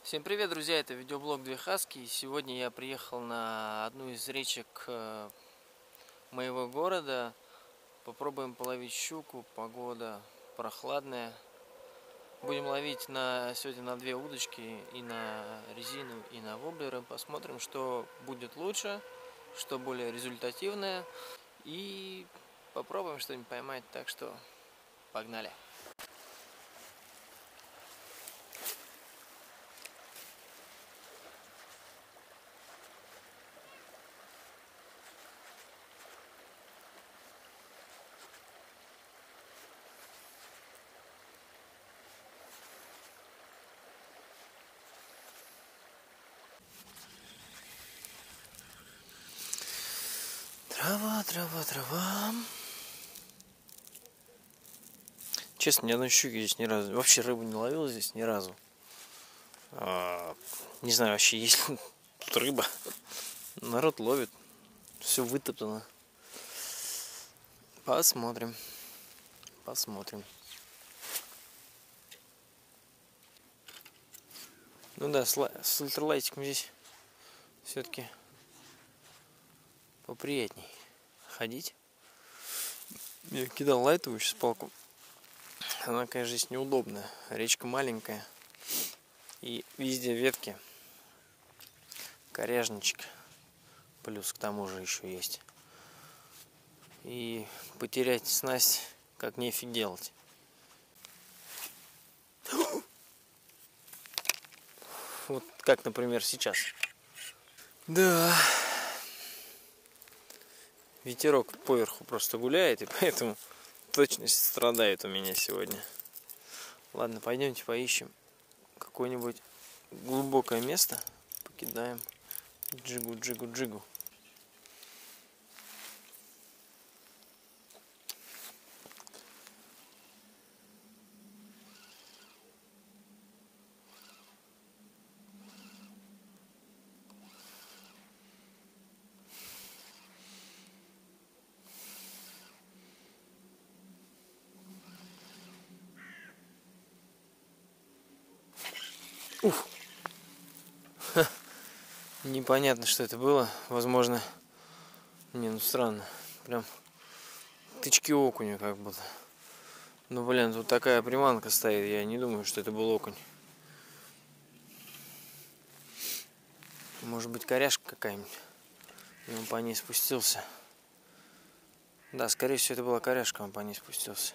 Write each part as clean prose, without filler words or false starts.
Всем привет, друзья! Это видеоблог Две Хаски. И сегодня я приехал на одну из речек моего города. Попробуем половить щуку. Погода прохладная. Будем ловить сегодня на две удочки, и на резину, и на воблеры. Посмотрим, что будет лучше, что более результативное. И попробуем что-нибудь поймать. Так что погнали! Трава, трава, трава. Честно, ни одной щуки здесь ни разу. Вообще рыбу не ловил здесь ни разу. Не знаю вообще, есть ли тут рыба. Народ ловит. Все вытоптано. Посмотрим. Посмотрим. Ну да, с ультралайтиком здесь все-таки поприятней ходить. Я кидал лайтовую сейчас палку. Она, конечно, здесь неудобная. Речка маленькая. И везде ветки. Коряжничек. Плюс к тому же еще есть. И потерять снасть как нефиг делать. Вот как, например, сейчас. Да. Ветерок поверху просто гуляет, и поэтому точность страдает у меня сегодня. Ладно, пойдемте поищем какое-нибудь глубокое место. Покидаем джигу, джигу, джигу. Ух! Непонятно, что это было. Возможно, ну странно. Прям тычки окуня как будто. Ну блин, тут такая приманка стоит. Я не думаю, что это был окунь. Может быть, коряшка какая-нибудь. И он по ней спустился. Да, скорее всего, это была коряшка, он по ней спустился.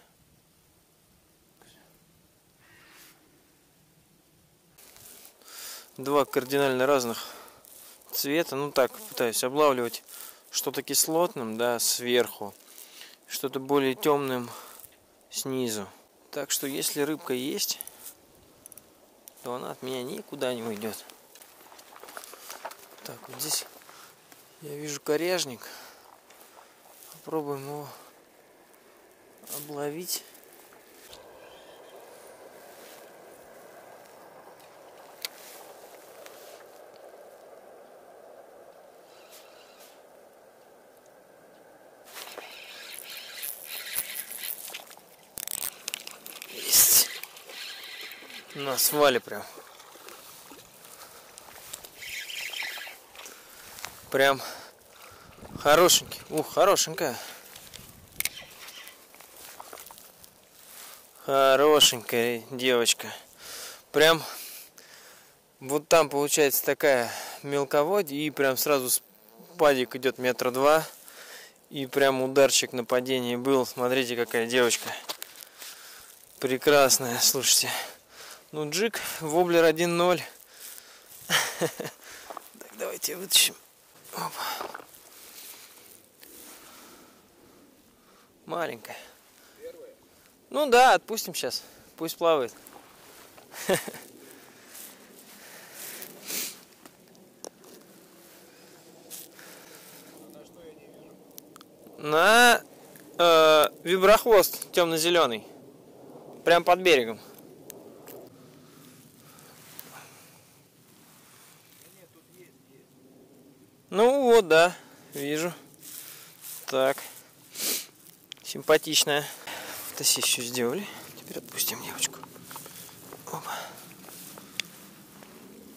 Два кардинально разных цвета. Ну так, пытаюсь облавливать что-то кислотным, да, сверху, что-то более темным снизу. Так что если рыбка есть, то она от меня никуда не уйдет. Так, вот здесь я вижу коряжник. Попробуем его обловить. На свале прям. Прям хорошенький. Ух, хорошенькая. Хорошенькая девочка. Прям вот там получается такая мелководье. И прям сразу спадик идет 2 метра. И прям ударчик на падении был. Смотрите, какая девочка. Прекрасная, слушайте. Ну, джиг, воблер 1.0. Так, давайте вытащим. Опа. Маленькая. Ну да, отпустим сейчас. Пусть плавает. На виброхвост темно-зеленый. Прям под берегом. Ну вот, да, вижу. Так. Симпатичная. Фотосессию сделали. Теперь отпустим девочку. Опа.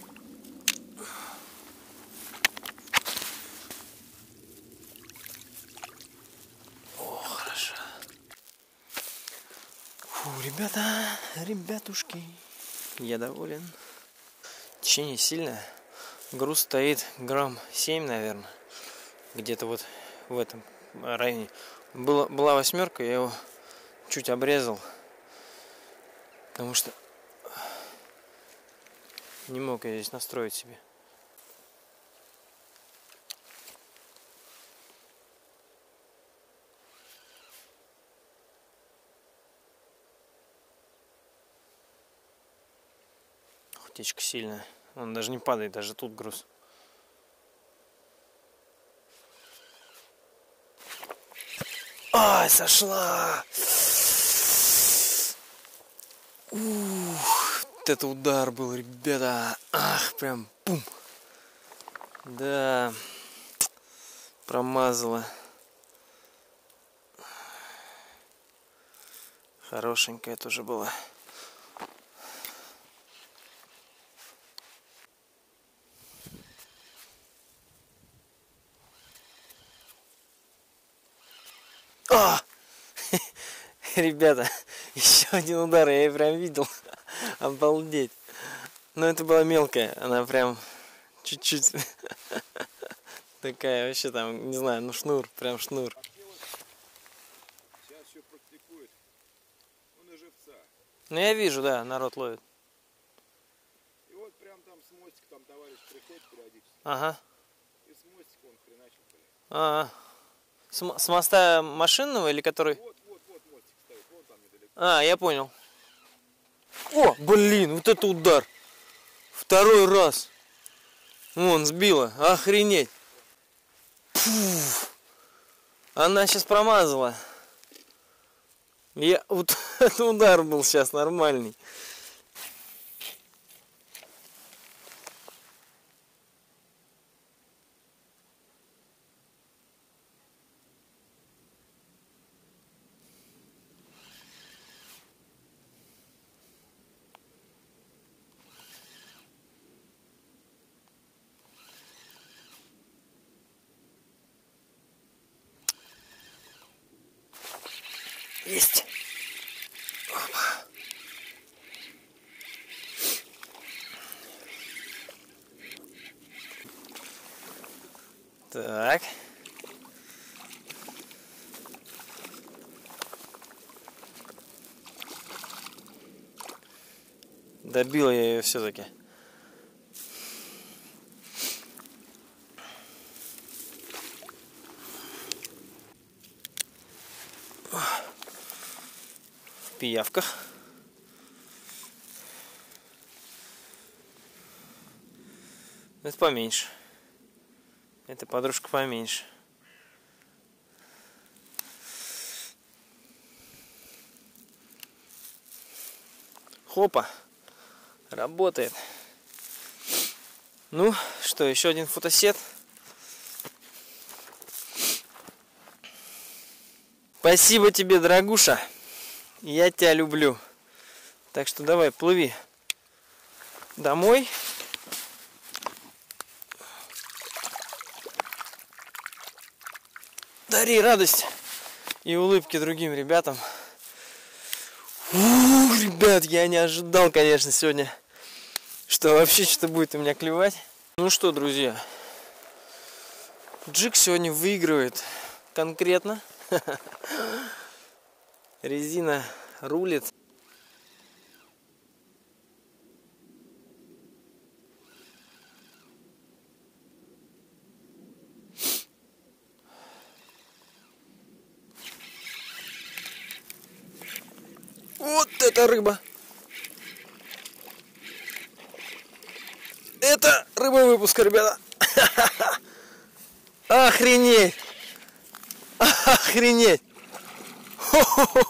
ребята, ребятушки, я доволен. Течение сильное. Груз стоит грамм 7, наверное. Где-то вот в этом районе. Была восьмерка, я его чуть обрезал. Потому что не мог я здесь настроить себе. Утечка сильная. Он даже не падает, даже тут груз. Ай, сошла! Ух, вот это удар был, ребята. Ах, прям пум. Да, промазала. Хорошенькая тоже была. О! Ребята, еще один удар, я ее прям видел. Обалдеть. Но это была мелкая, она прям чуть-чуть такая вообще там, не знаю, ну шнур, прям шнур. Сейчас еще практикует. Он и живца. Ну я вижу, да, народ ловит. И вот прям там с мостика там товарищ приходит периодически. Ага. И с мостика он хреначил, блядь. Ага. С моста машинного или который? Вот мостик стоит, вон там недалеко. А, я понял. О, блин, вот это удар. Второй раз. Вон, сбила. Охренеть. Фу. Она сейчас промазала. Вот это удар был сейчас нормальный. Есть. Опа. Так. Добил я ее все-таки. В пиявках. Это поменьше. Это подружка поменьше. Хопа. Работает. Ну, что, еще один фотосет. Спасибо тебе, дорогуша. Я тебя люблю. Так что давай, плыви домой. Дари радость и улыбки другим ребятам. Ух, ребят, я не ожидал, конечно, сегодня, что вообще что-то будет у меня клевать. Ну что, друзья, джиг сегодня выигрывает конкретно. Резина рулит. Вот это рыба! Это рыба выпуска, ребята! Охренеть! Охренеть! Хо-хо-хо!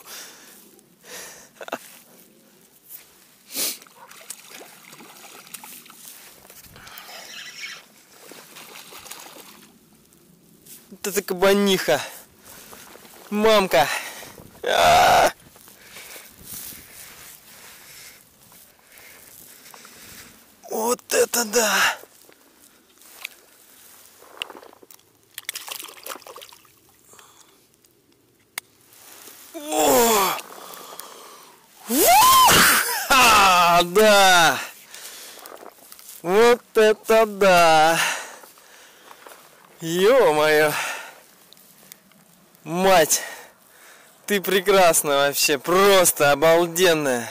Вот это кабаниха! Мамка! А-а-а! Вот это да! О! да! Вот это да! Ё-моё! Мать! Ты прекрасна вообще, просто обалденная!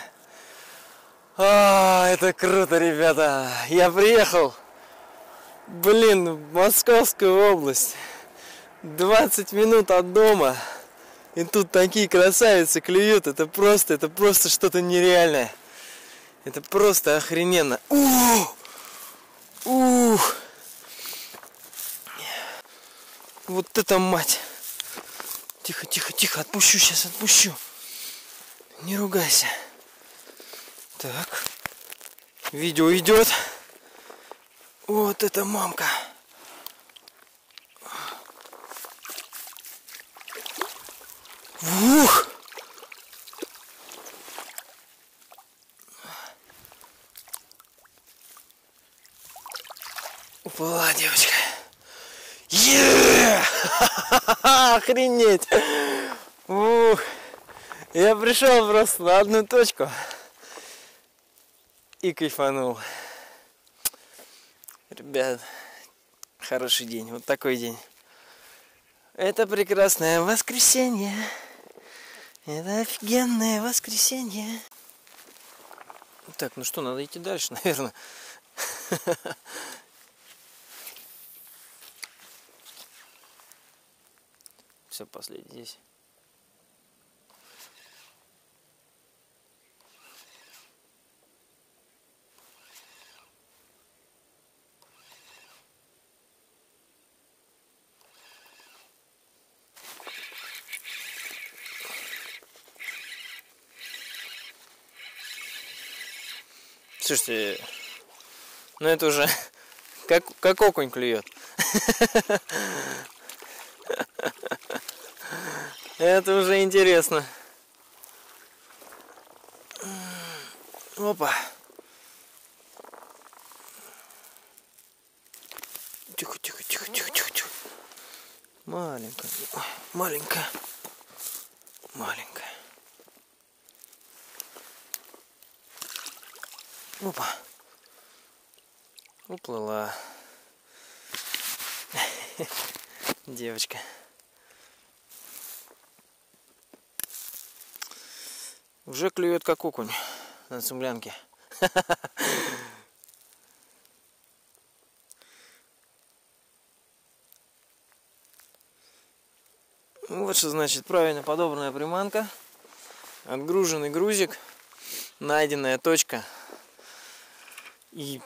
Это круто, ребята! Я приехал, блин, в Московскую область. 20 минут от дома. И тут такие красавицы клюют. Это просто что-то нереальное. Это просто охрененно. Ух! Вот это мать! Тихо, тихо, тихо, отпущу, сейчас отпущу. Не ругайся. Так. Видео идет. Вот это мамка. Ух! Уплыла девочка. Охренеть! Ух! Я пришел просто на одну точку и кайфанул. Ребят, хороший день. Вот такой день. Это прекрасное воскресенье. Это офигенное воскресенье. Так, ну что, надо идти дальше, наверное. Все, последний здесь. Слушайте, ну это уже как окунь клюет. Это уже интересно. Опа. Тихо, тихо, тихо, тихо, тихо, тихо. Маленькая, маленькая, маленькая. Опа. Уплыла. Девочка. Уже клюет как окунь на цемлянке. Вот что значит правильно подобранная приманка, отгруженный грузик, найденная точка и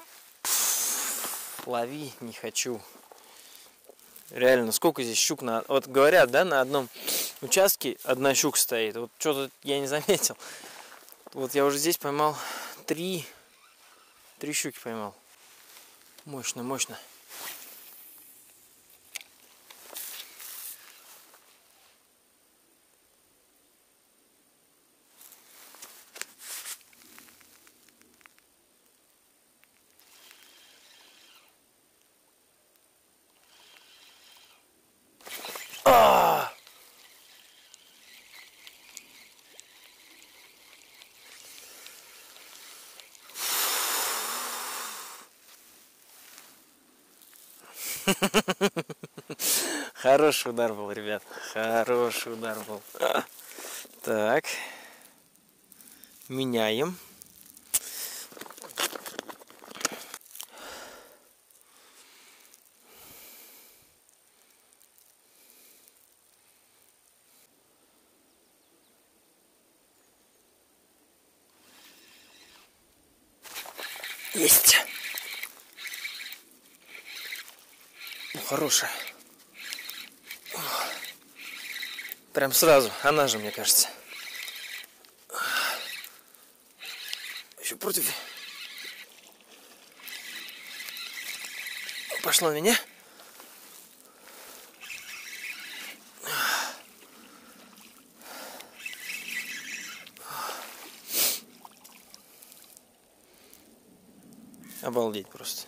лови не хочу. Реально, сколько здесь щук на... Вот говорят, да, на одном участке одна щука стоит. Вот что-то я не заметил. Вот я уже здесь поймал три щуки поймал. Мощно, мощно. Хороший удар был, ребят. Хороший удар был. Так. Меняем. Есть. Хорошая. Прям сразу. Она же, мне кажется. Еще против. Пошла на меня. Обалдеть просто.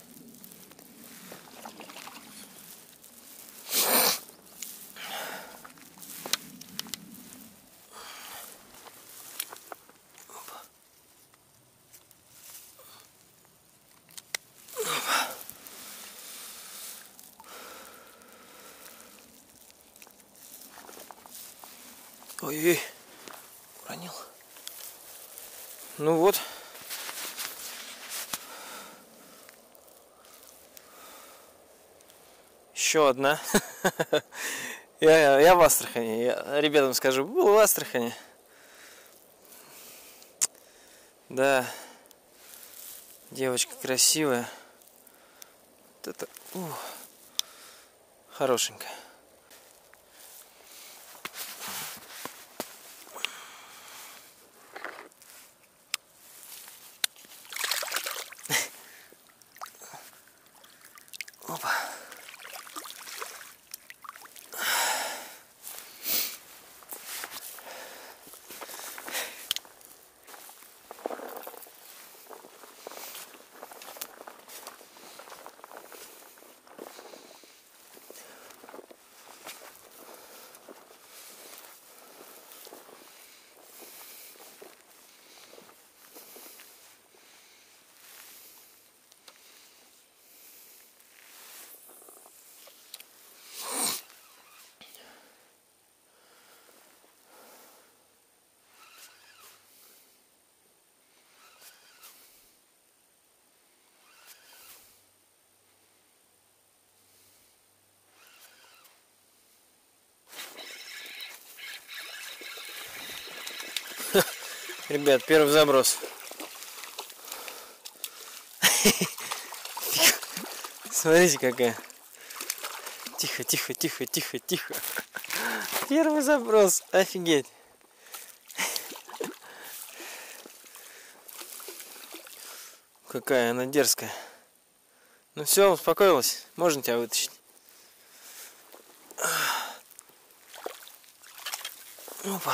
Ой-ой, уронил. Ну вот. Еще одна. Я в Астрахани. Я ребятам скажу, был в Астрахани. Да. Девочка красивая. Вот это хорошенькая. Опа. Ребят, первый заброс. Смотрите какая. Тихо, тихо, тихо, тихо, тихо. Первый заброс. Офигеть. Какая она дерзкая. Ну все, успокоилась. Можно тебя вытащить. Опа.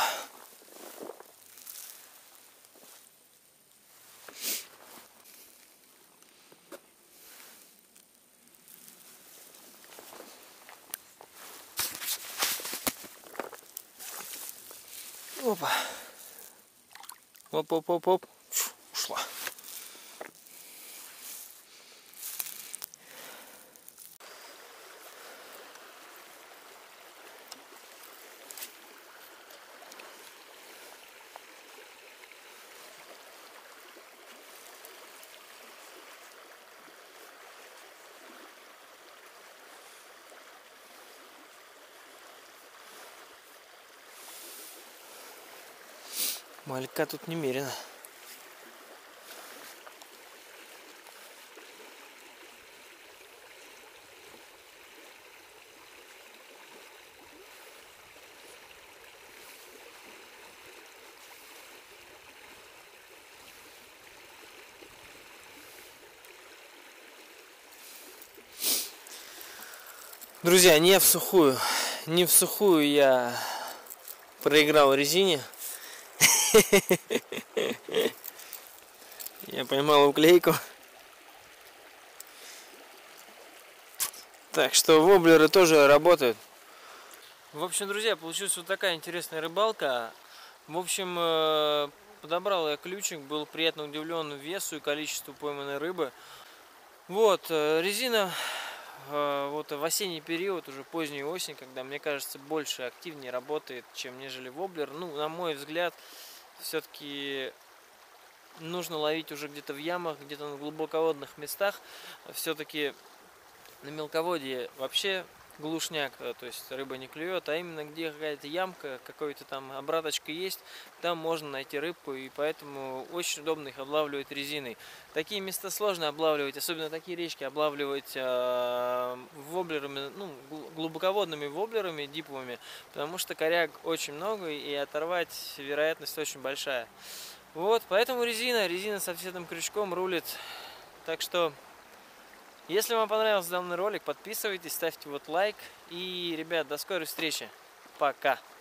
Опа. Оп-оп-оп-оп. Ушла. Малька тут немерено. Друзья, не в сухую я проиграл резине. Я поймал уклейку. Так что воблеры тоже работают. В общем, друзья, получилась вот такая интересная рыбалка. В общем, подобрал я ключик, был приятно удивлен весу и количеству пойманной рыбы. Вот, резина вот в осенний период, уже позднюю осень, когда, мне кажется, больше активнее работает, чем нежели воблер. Ну, на мой взгляд, все-таки нужно ловить уже где-то в ямах, где-то на глубоководных местах. Все-таки на мелководье вообще глушняк, то есть рыба не клюет, а именно где какая-то ямка, какой-то там обраточка есть, там можно найти рыбку, и поэтому очень удобно их облавливать резиной. Такие места сложно облавливать, особенно такие речки облавливать воблерами, ну, глубоководными воблерами диповыми, потому что коряг очень много и оторвать вероятность очень большая. Вот, поэтому резина со всем крючком рулит. Так что, если вам понравился данный ролик, подписывайтесь, ставьте вот лайк. И, ребят, до скорой встречи. Пока.